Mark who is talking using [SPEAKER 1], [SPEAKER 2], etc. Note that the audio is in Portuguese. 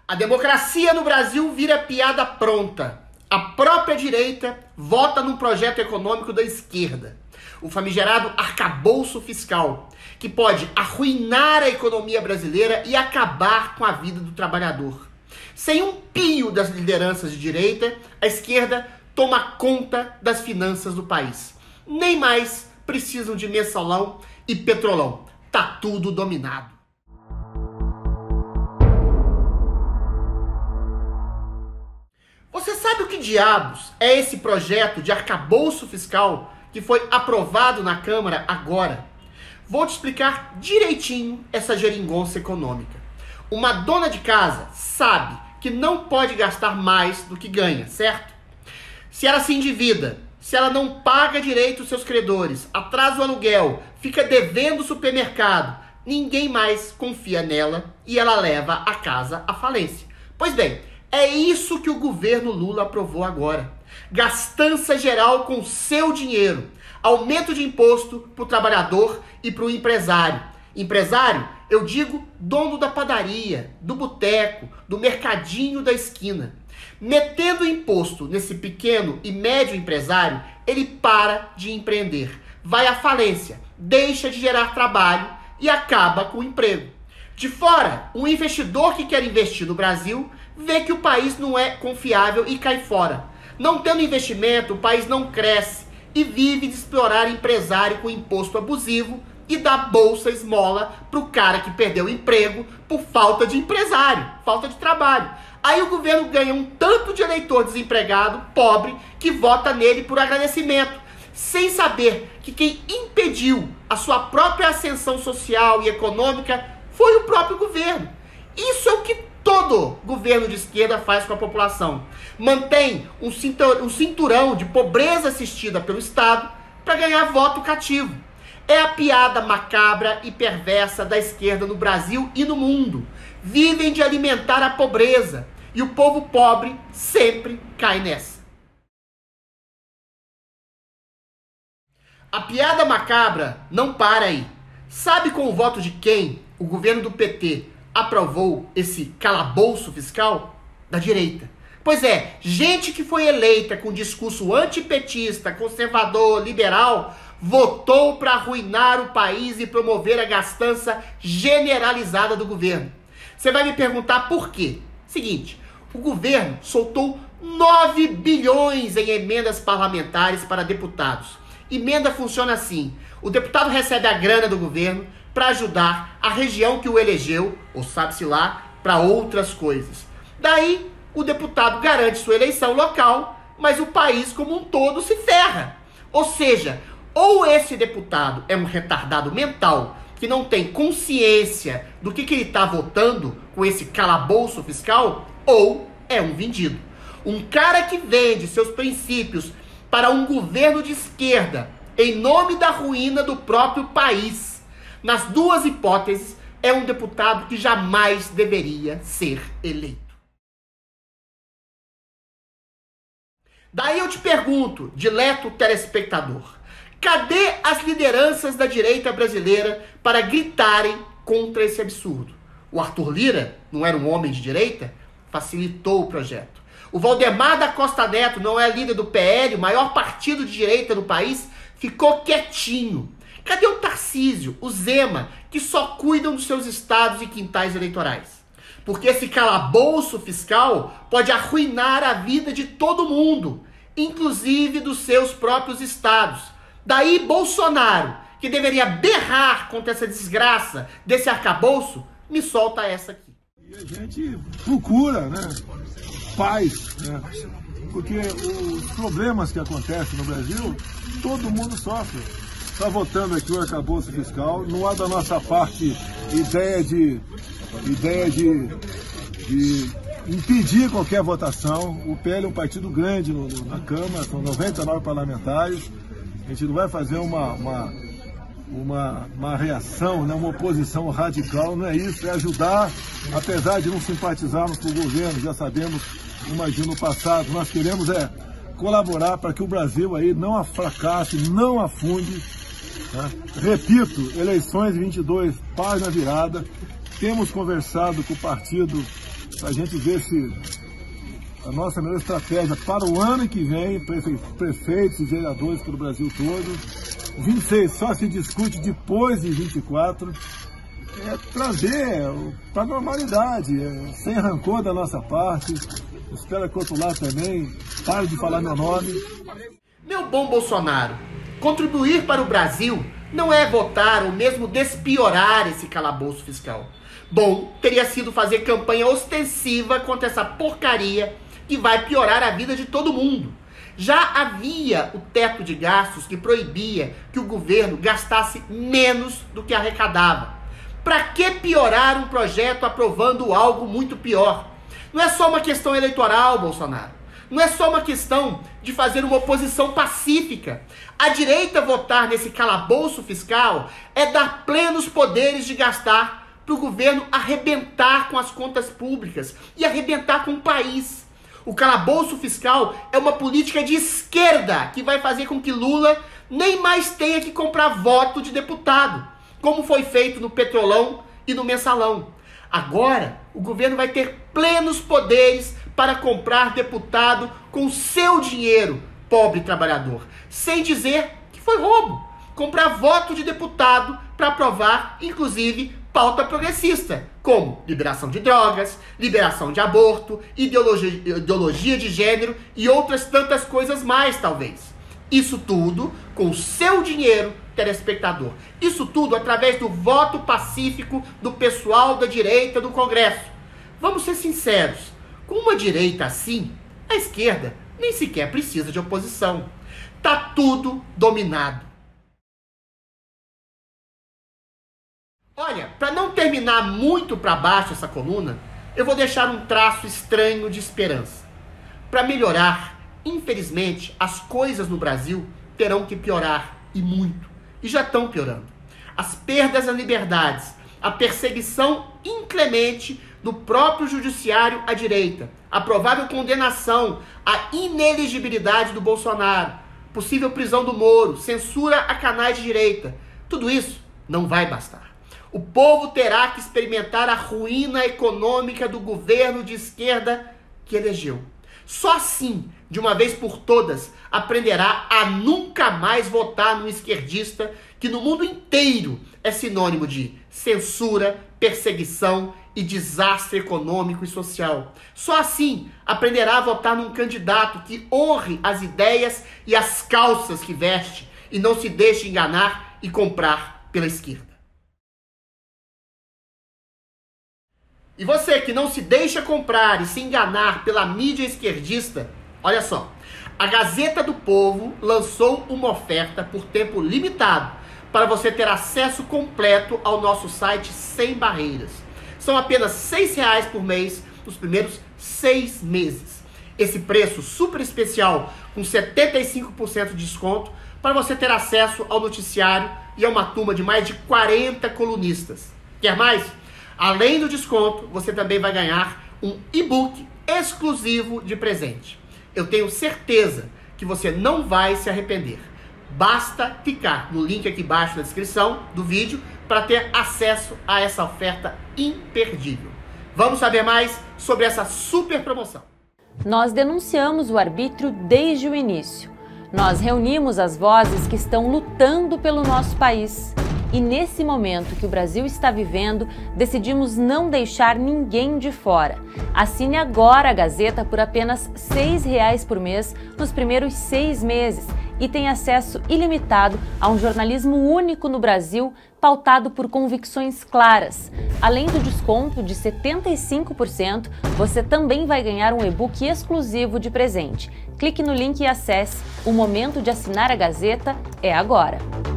[SPEAKER 1] A democracia no Brasil vira piada pronta. A própria direita vota num projeto econômico da esquerda. O famigerado arcabouço fiscal, que pode arruinar a economia brasileira e acabar com a vida do trabalhador. Sem um pio das lideranças de direita, a esquerda toma conta das finanças do país. Nem mais precisam de mensalão e petrolão. Tá tudo dominado. Você sabe o que diabos é esse projeto de arcabouço fiscal que foi aprovado na Câmara agora? Vou te explicar direitinho essa geringonça econômica. Uma dona de casa sabe que não pode gastar mais do que ganha, certo? Se ela se endivida, se ela não paga direito os seus credores, atrasa o aluguel, fica devendo o supermercado, ninguém mais confia nela e ela leva a casa à falência. Pois bem, é isso que o governo Lula aprovou agora. Gastança geral com seu dinheiro. Aumento de imposto para o trabalhador e para o empresário. Empresário, eu digo dono da padaria, do boteco, do mercadinho da esquina. Metendo imposto nesse pequeno e médio empresário, ele para de empreender. Vai à falência, deixa de gerar trabalho e acaba com o emprego. De fora, um investidor que quer investir no Brasil vê que o país não é confiável e cai fora. Não tendo investimento, o país não cresce e vive de explorar empresário com imposto abusivo e dar bolsa esmola para o cara que perdeu o emprego por falta de empresário, falta de trabalho. Aí o governo ganha um tanto de eleitor desempregado, pobre, que vota nele por agradecimento, sem saber que quem impediu a sua própria ascensão social e econômica foi o próprio governo. Isso é o que todo governo de esquerda faz com a população. Mantém um cinturão de pobreza assistida pelo Estado para ganhar voto cativo. É a piada macabra e perversa da esquerda no Brasil e no mundo. Vivem de alimentar a pobreza e o povo pobre sempre cai nessa. A piada macabra não para aí. Sabe com o voto de quem o governo do PT aprovou esse calabouço fiscal? Da direita. Pois é, gente que foi eleita com discurso antipetista, conservador, liberal, votou para arruinar o país e promover a gastança generalizada do governo. Você vai me perguntar por quê? Seguinte, o governo soltou 9 bilhões em emendas parlamentares para deputados. Emenda funciona assim: o deputado recebe a grana do governo para ajudar a região que o elegeu, ou sabe-se lá, para outras coisas. Daí, o deputado garante sua eleição local, mas o país como um todo se ferra. Ou seja, ou esse deputado é um retardado mental que não tem consciência do que ele está votando com esse calabouço fiscal, ou é um vendido. Um cara que vende seus princípios para um governo de esquerda em nome da ruína do próprio país. Nas duas hipóteses, é um deputado que jamais deveria ser eleito. Daí eu te pergunto, dileto telespectador, cadê as lideranças da direita brasileira para gritarem contra esse absurdo? O Arthur Lira não era um homem de direita? Facilitou o projeto. O Valdemar da Costa Neto não é líder do PL, o maior partido de direita no país? Ficou quietinho. Cadê o Tarcísio, o Zema, que só cuidam dos seus estados e quintais eleitorais? Porque esse calabouço fiscal pode arruinar a vida de todo mundo, inclusive dos seus próprios estados. Daí Bolsonaro, que deveria berrar contra essa desgraça desse arcabouço, me solta essa aqui.
[SPEAKER 2] E a gente procura, né, paz, né, porque os problemas que acontecem no Brasil, todo mundo sofre. Está votando aqui o arcabouço fiscal, não há da nossa parte ideia de impedir qualquer votação. O PL é um partido grande na Câmara, são 99 parlamentares. A gente não vai fazer uma reação, né, uma oposição radical, não é isso, é ajudar, apesar de não simpatizarmos com o governo, já sabemos, imagino no passado, nós queremos colaborar para que o Brasil aí não fracasse, não afunde. Tá? Repito, eleições 22, página virada. Temos conversado com o partido para a gente ver se a nossa melhor estratégia para o ano que vem, prefeitos e vereadores pelo Brasil todo. 26 só se discute depois de 24. É trazer para a normalidade, sem rancor da nossa parte. Espero que o outro lado também pare de falar meu nome.
[SPEAKER 1] Meu bom Bolsonaro, contribuir para o Brasil não é votar ou mesmo despiorar esse calabouço fiscal. Bom, teria sido fazer campanha ostensiva contra essa porcaria que vai piorar a vida de todo mundo. Já havia o teto de gastos que proibia que o governo gastasse menos do que arrecadava. Para que piorar um projeto aprovando algo muito pior? Não é só uma questão eleitoral, Bolsonaro. Não é só uma questão de fazer uma oposição pacífica. A direita votar nesse calabouço fiscal é dar plenos poderes de gastar para o governo arrebentar com as contas públicas e arrebentar com o país. O calabouço fiscal é uma política de esquerda que vai fazer com que Lula nem mais tenha que comprar voto de deputado, como foi feito no Petrolão e no Mensalão. Agora, o governo vai ter plenos poderes para comprar deputado com seu dinheiro, pobre trabalhador, sem dizer que foi roubo. Comprar voto de deputado para aprovar, inclusive, pauta progressista, como liberação de drogas, liberação de aborto, ideologia de gênero e outras tantas coisas mais, talvez. Isso tudo com o seu dinheiro, telespectador. Isso tudo através do voto pacífico do pessoal da direita do Congresso. Vamos ser sinceros, com uma direita assim, a esquerda nem sequer precisa de oposição. Tá tudo dominado. Olha, para não terminar muito para baixo essa coluna, eu vou deixar um traço estranho de esperança. Para melhorar, infelizmente, as coisas no Brasil terão que piorar, e muito. E já estão piorando. As perdas às liberdades, a perseguição inclemente do próprio judiciário à direita, a provável condenação, a inelegibilidade do Bolsonaro, possível prisão do Moro, censura a canais de direita. Tudo isso não vai bastar. O povo terá que experimentar a ruína econômica do governo de esquerda que elegeu. Só assim, de uma vez por todas, aprenderá a nunca mais votar no esquerdista, que no mundo inteiro é sinônimo de censura, perseguição e desastre econômico e social. Só assim aprenderá a votar num candidato que honre as ideias e as calças que veste e não se deixe enganar e comprar pela esquerda. E você que não se deixa comprar e se enganar pela mídia esquerdista, olha só, a Gazeta do Povo lançou uma oferta por tempo limitado para você ter acesso completo ao nosso site sem barreiras. São apenas R$ 6 por mês nos primeiros 6 meses. Esse preço super especial com 75% de desconto para você ter acesso ao noticiário e a uma turma de mais de 40 colunistas. Quer mais? Além do desconto, você também vai ganhar um e-book exclusivo de presente. Eu tenho certeza que você não vai se arrepender. Basta clicar no link aqui embaixo na descrição do vídeo para ter acesso a essa oferta imperdível. Vamos saber mais sobre essa super promoção.
[SPEAKER 3] Nós denunciamos o arbítrio desde o início. Nós reunimos as vozes que estão lutando pelo nosso país. E nesse momento que o Brasil está vivendo, decidimos não deixar ninguém de fora. Assine agora a Gazeta por apenas R$ 6 por mês nos primeiros 6 meses e tem acesso ilimitado a um jornalismo único no Brasil, pautado por convicções claras. Além do desconto de 75%, você também vai ganhar um e-book exclusivo de presente. Clique no link e acesse. O momento de assinar a Gazeta é agora.